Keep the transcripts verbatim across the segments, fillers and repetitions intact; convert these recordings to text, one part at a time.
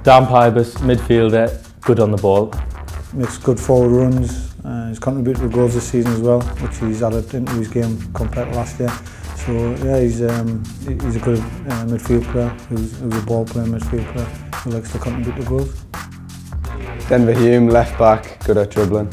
Dan Pybus, midfielder, good on the ball. Makes good forward runs. Uh, he's contributed to goals this season as well, which he's added into his game compared to last year. So yeah, he's um, he's a good uh, midfield player, who's, who's a ball playing midfield player who likes to contribute to goals. Denver Hume, left back, good at dribbling.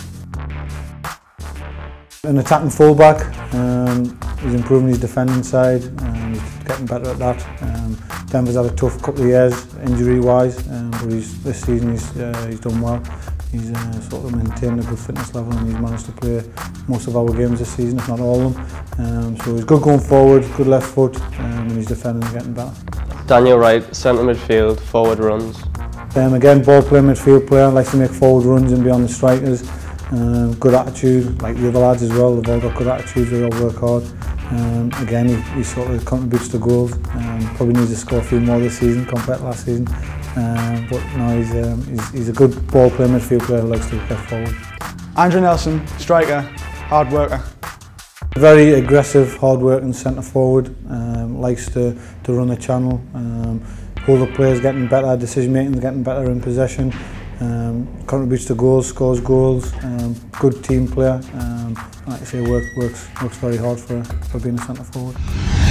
An attacking fullback, um, he's improving his defending side, and he's getting better at that. Um, Denver's had a tough couple of years injury-wise, um, but he's, this season he's, uh, he's done well. He's uh, sort of maintained a good fitness level, and he's managed to play most of our games this season, if not all of them. Um, so he's good going forward, good left foot, um, and his defending is getting better. Daniel Wright, centre midfield, forward runs. Um, again, ball playing midfield player, likes to make forward runs and be on the strikers. Um, good attitude, like the other lads as well, they've all got good attitudes, they all work hard. Um, again, he, he sort of contributes to goals, um, probably needs to score a few more this season compared to last season. Um, but no, he's, um, he's, he's a good ball playing midfield player who likes to get forward. Andrew Nelson, striker, hard worker. Very aggressive, hard working centre forward, um, likes to, to run the channel, um, hold up players, getting better, decision making, getting better in possession. Um, contributes to goals, scores goals, um, good team player, um, like I say, work, works, works very hard for, for being a centre forward.